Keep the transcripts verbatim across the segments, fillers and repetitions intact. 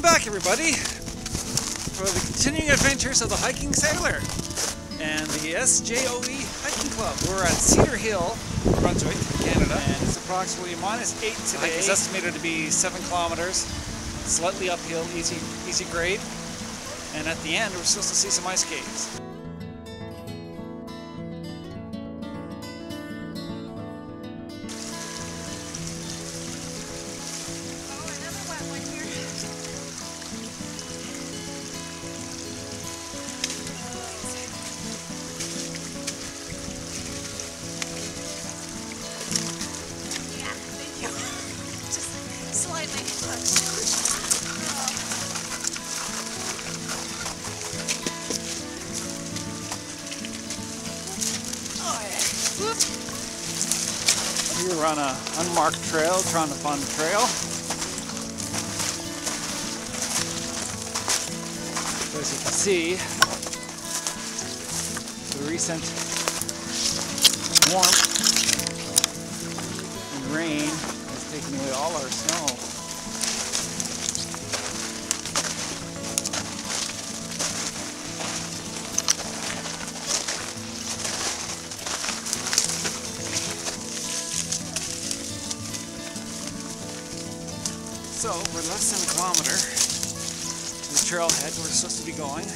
back, everybody, for the continuing adventures of the hiking sailor and the S J O E hiking club. We're at Cedar Hill, Brunswick, Canada, and it's approximately minus eight today. The hike is estimated to be seven kilometers, slightly uphill, easy, easy grade, and at the end we're supposed to see some ice caves. We're on an unmarked trail, trying to find the trail. So as you can see, the recent warmth and rain has taken away all our snow. So we're less than a kilometer to the trailhead we're supposed to be going,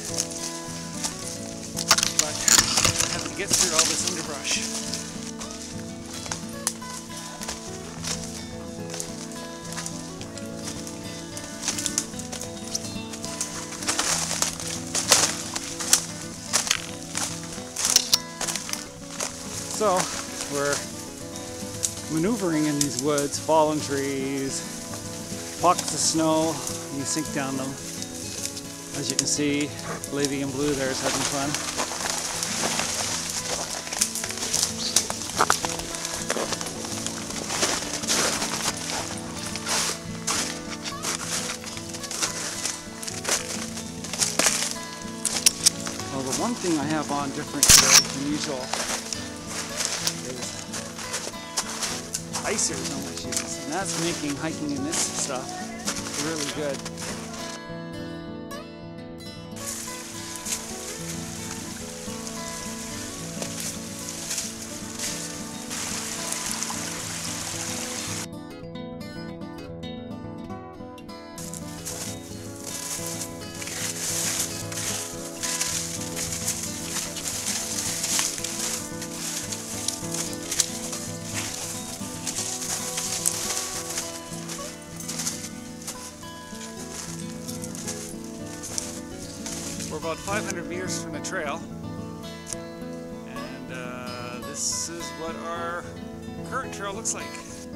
but we have to get through all this underbrush. So we're maneuvering in these woods, fallen trees, pockets of snow, you sink down them. As you can see, lady in blue there is having fun. Well, the one thing I have on different today than usual is icers on my shoes, and that's making hiking in this stuff really good. We're about five hundred meters from the trail, and uh, this is what our current trail looks like.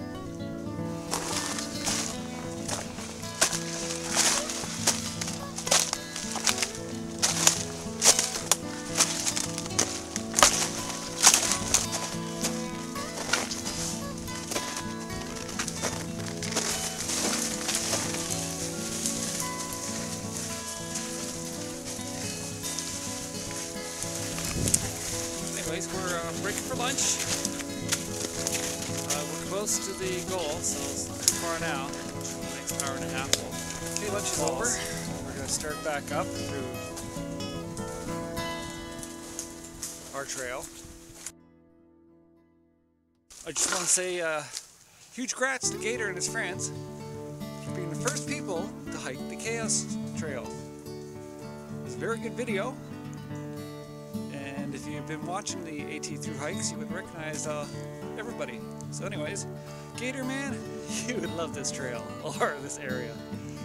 Anyways, we're uh, breaking for lunch. Uh, we're close to the goal, so it's not too far now. The next hour and a half. Okay, lunch is over. We're going to start back up through our trail. I just want to say uh, huge congrats to Gator and his friends for being the first people to hike the Chaos Trail. It was a very good video. If you've been watching the AT through hikes, you would recognize uh, everybody. So anyways, Gator man, you would love this trail, or this area.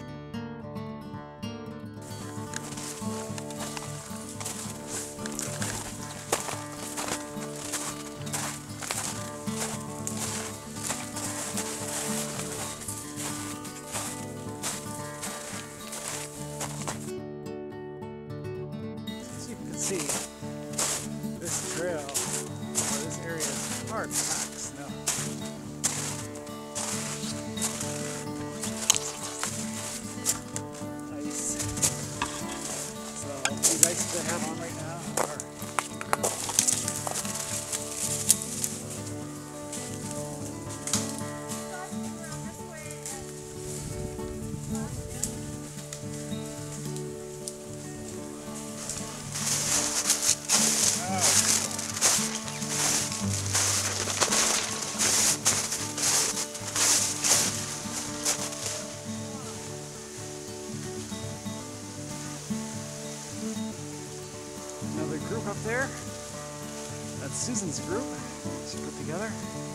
As you can see, this trail, or this area is hard packed snow. Ice. So these ices I have on right now are a group up there. That's Susan's group. She put together.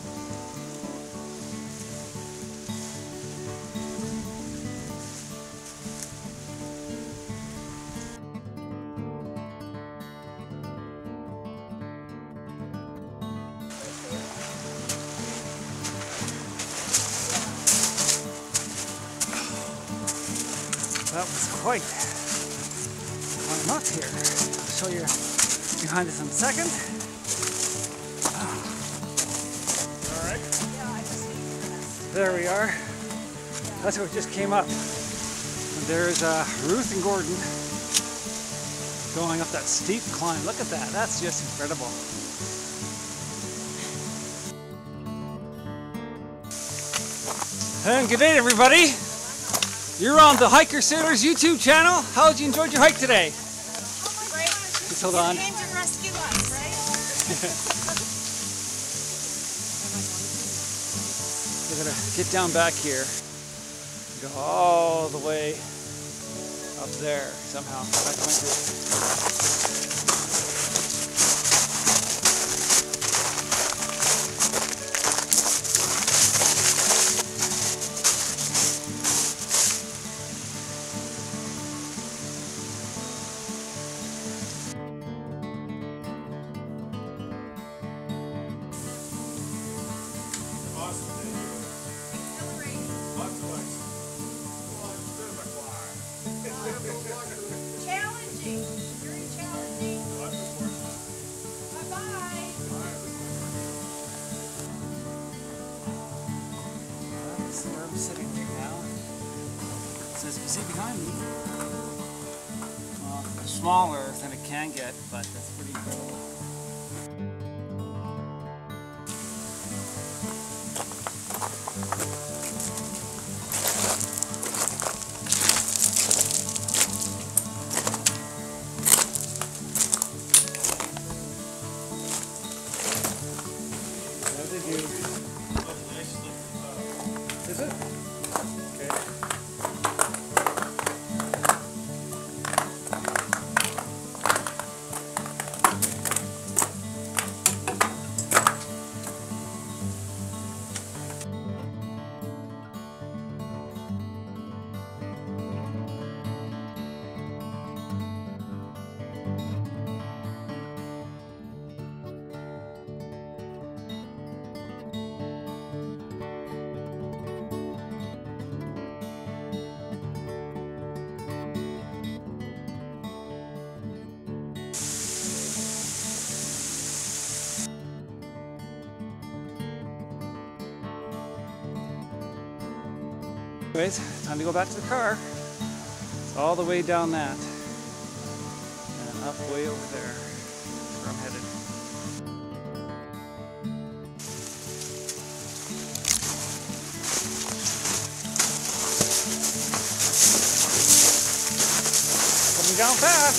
That was quite climb up here. I'll show you behind us in a second. All right. There we are. That's what just came up. And there's uh, Ruth and Gordon going up that steep climb. Look at that. That's just incredible. And good day, everybody. You're on the Hiker Sailors YouTube channel. How did you enjoy your hike today? Oh my gosh. Just hold on. You came to rescue us, right? We're gonna get down back here. Go all the way up there somehow. Back my group. Challenging. Very challenging. Bye-bye. That's where I'm sitting right now. So as you can see behind me, well, it's smaller than it can get, but that's pretty incredible. Is it? Okay. Anyways, time to go back to the car. It's all the way down that and up way over there where I'm headed. Coming down fast.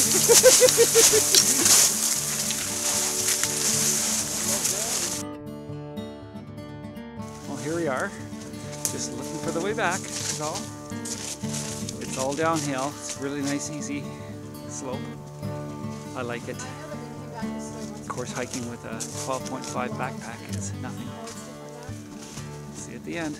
Well, here we are. Just looking for the way back, that's all. It's all downhill. It's really nice, easy slope. I like it. Of course, hiking with a twelve point five backpack is nothing. See you at the end.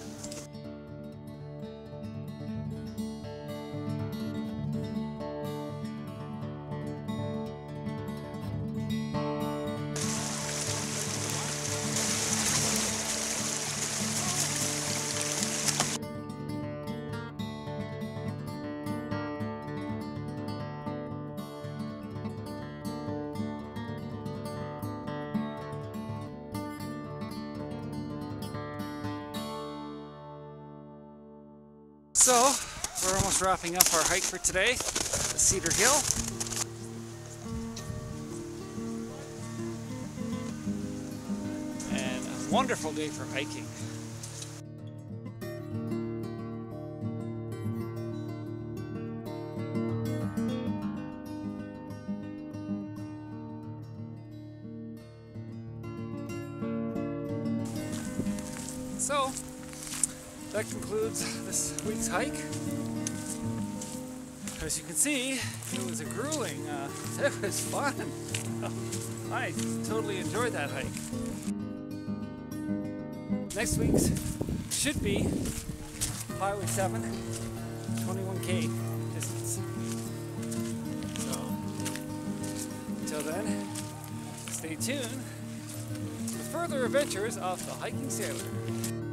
So, we're almost wrapping up our hike for today, the Cedar Hill. And a wonderful day for hiking. So, that concludes this week's hike. As you can see, it was a grueling, uh, it was fun. I totally enjoyed that hike. Next week's should be Highway seven, twenty-one K distance. So, until then, stay tuned for further adventures of the Hiking Sailor.